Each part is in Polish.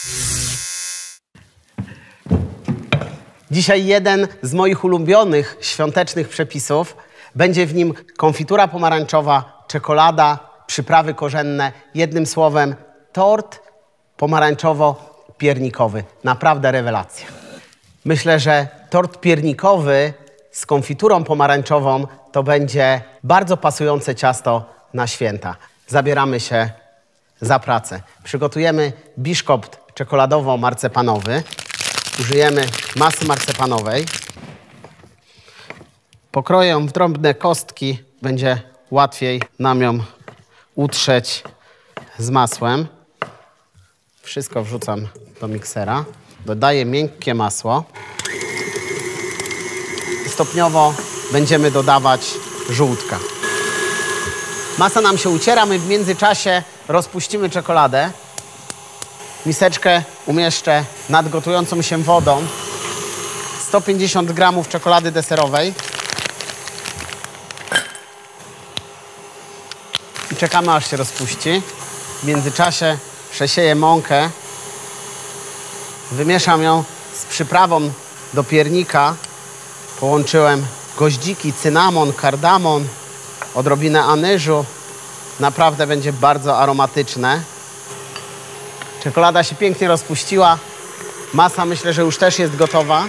Dzisiaj jeden z moich ulubionych świątecznych przepisów. Będzie w nim konfitura pomarańczowa, czekolada, przyprawy korzenne. Jednym słowem, tort pomarańczowo-piernikowy. Naprawdę rewelacja. Myślę, że tort piernikowy z konfiturą pomarańczową to będzie bardzo pasujące ciasto na święta. Zabieramy się za pracę. Przygotujemy biszkopt czekoladowo-marcepanowy. Użyjemy masy marcepanowej. Pokroję ją w drobne kostki. Będzie łatwiej nam ją utrzeć z masłem. Wszystko wrzucam do miksera. Dodaję miękkie masło. Stopniowo będziemy dodawać żółtka. Masa nam się uciera, my w międzyczasie rozpuścimy czekoladę. Miseczkę umieszczę nad gotującą się wodą. 150 gramów czekolady deserowej. I czekamy, aż się rozpuści. W międzyczasie przesieję mąkę. Wymieszam ją z przyprawą do piernika. Połączyłem goździki, cynamon, kardamon, odrobinę anyżu. Naprawdę będzie bardzo aromatyczne. Czekolada się pięknie rozpuściła. Masa myślę, że już też jest gotowa.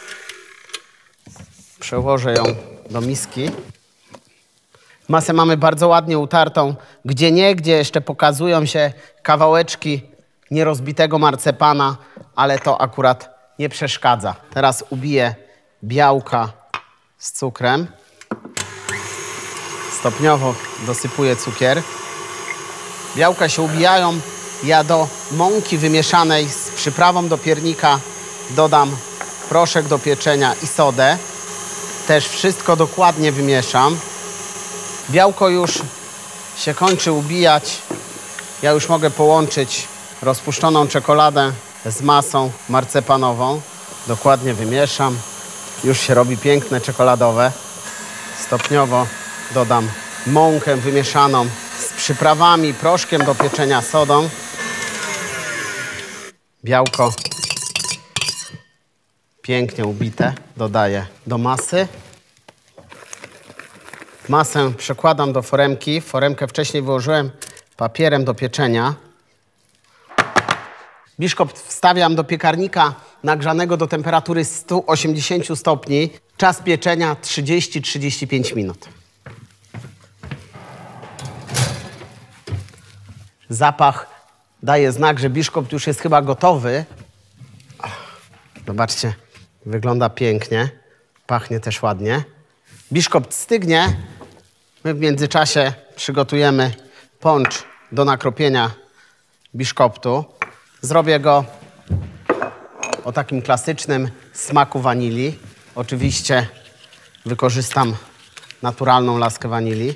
Przełożę ją do miski. Masę mamy bardzo ładnie utartą. Gdzieniegdzie jeszcze pokazują się kawałeczki nierozbitego marcepana, ale to akurat nie przeszkadza. Teraz ubiję białka z cukrem. Stopniowo dosypuję cukier. Białka się ubijają. Ja do mąki wymieszanej z przyprawą do piernika dodam proszek do pieczenia i sodę. Też wszystko dokładnie wymieszam. Białko już się kończy ubijać. Ja już mogę połączyć rozpuszczoną czekoladę z masą marcepanową. Dokładnie wymieszam. Już się robi piękne czekoladowe. Stopniowo dodam mąkę wymieszaną z przyprawami, proszkiem do pieczenia, sodą. Białko pięknie ubite dodaję do masy. Masę przekładam do foremki. Foremkę wcześniej wyłożyłem papierem do pieczenia. Biszkopt wstawiam do piekarnika nagrzanego do temperatury 180 stopni. Czas pieczenia 30-35 minut. Zapach daje znak, że biszkopt już jest chyba gotowy. Zobaczcie, wygląda pięknie. Pachnie też ładnie. Biszkopt stygnie. My w międzyczasie przygotujemy poncz do nakropienia biszkoptu. Zrobię go o takim klasycznym smaku wanilii. Oczywiście wykorzystam naturalną laskę wanilii.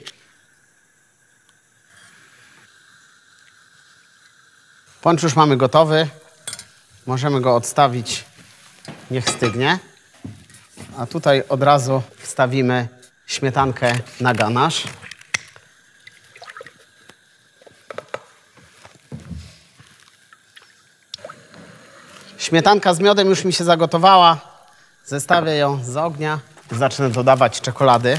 Poncz już mamy gotowy. Możemy go odstawić, niech stygnie. A tutaj od razu wstawimy śmietankę na ganasz. Śmietanka z miodem już mi się zagotowała. Zestawię ją z ognia. Zacznę dodawać czekolady.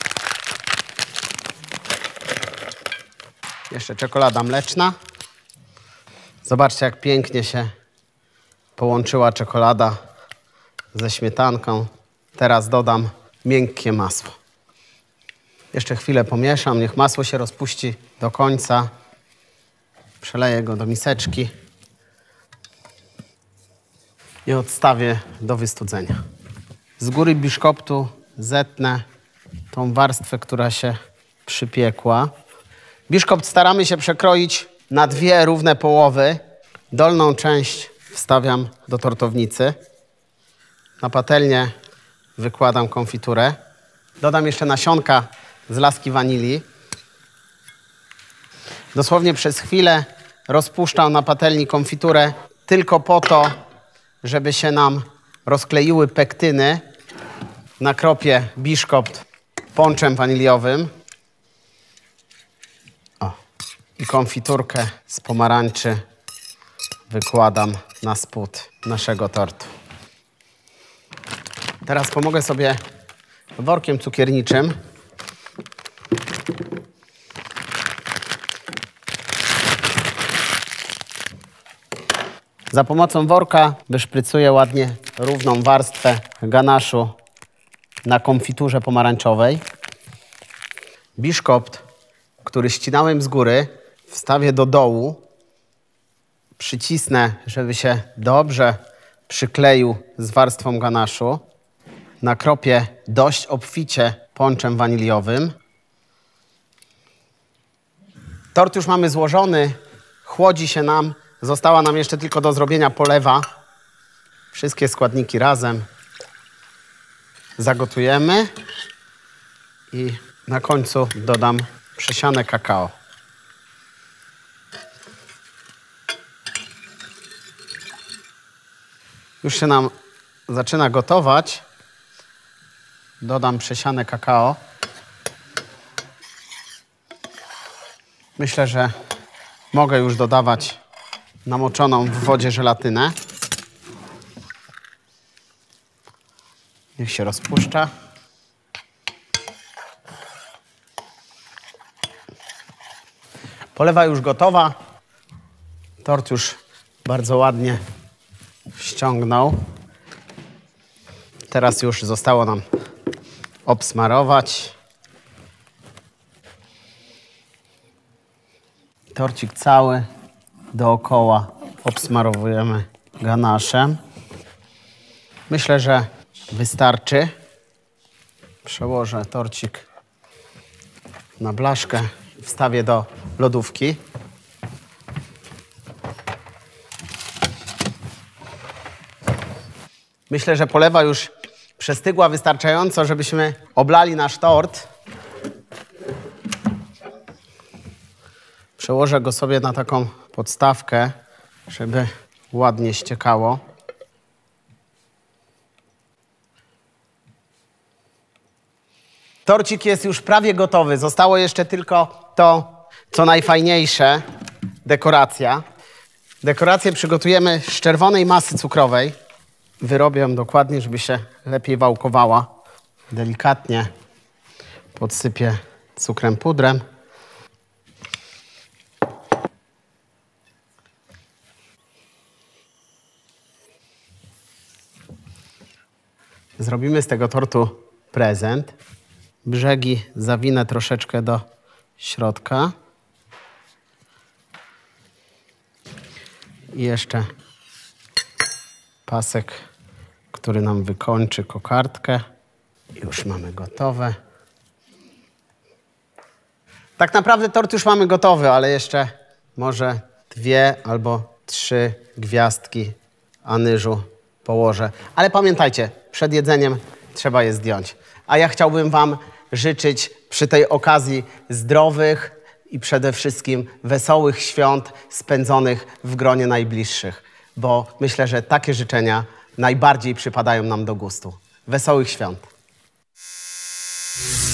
Jeszcze czekolada mleczna. Zobaczcie, jak pięknie się połączyła czekolada ze śmietanką. Teraz dodam miękkie masło. Jeszcze chwilę pomieszam, niech masło się rozpuści do końca. Przeleję go do miseczki i odstawię do wystudzenia. Z góry biszkoptu zetnę tą warstwę, która się przypiekła. Biszkopt staramy się przekroić na dwie równe połowy. Dolną część wstawiam do tortownicy. Na patelnię wykładam konfiturę. Dodam jeszcze nasionka z laski wanilii. Dosłownie przez chwilę rozpuszczam na patelni konfiturę tylko po to, żeby się nam rozkleiły pektyny. Nakropię biszkopt ponczem waniliowym. I konfiturkę z pomarańczy wykładam na spód naszego tortu. Teraz pomogę sobie workiem cukierniczym. Za pomocą worka wyszprycuję ładnie równą warstwę ganaszu na konfiturze pomarańczowej. Biszkopt, który ścinałem z góry, wstawię do dołu. Przycisnę, żeby się dobrze przykleił z warstwą ganaszu. Nakropię dość obficie ponczem waniliowym. Tort już mamy złożony, chłodzi się nam. Została nam jeszcze tylko do zrobienia polewa. Wszystkie składniki razem zagotujemy i na końcu dodam przesiane kakao. Już się nam zaczyna gotować. Dodam przesiane kakao. Myślę, że mogę już dodawać namoczoną w wodzie żelatynę. Niech się rozpuszcza. Polewa już gotowa. Tort już bardzo ładnie ściągnął. Teraz już zostało nam obsmarować. Torcik cały dookoła obsmarowujemy ganaszem. Myślę, że wystarczy. Przełożę torcik na blaszkę i wstawię do lodówki. Myślę, że polewa już przestygła wystarczająco, żebyśmy oblali nasz tort. Przełożę go sobie na taką podstawkę, żeby ładnie ściekało. Torcik jest już prawie gotowy. Zostało jeszcze tylko to, co najfajniejsze, dekoracja. Dekorację przygotujemy z czerwonej masy cukrowej. Wyrobię ją dokładnie, żeby się lepiej wałkowała. Delikatnie podsypię cukrem pudrem. Zrobimy z tego tortu prezent. Brzegi zawinę troszeczkę do środka. I jeszcze pasek, który nam wykończy kokardkę. Już mamy gotowe. Tak naprawdę tort już mamy gotowy, ale jeszcze może 2 albo 3 gwiazdki anyżu położę. Ale pamiętajcie, przed jedzeniem trzeba je zdjąć. A ja chciałbym wam życzyć przy tej okazji zdrowych i przede wszystkim wesołych świąt spędzonych w gronie najbliższych. Bo myślę, że takie życzenia najbardziej przypadają nam do gustu. Wesołych świąt!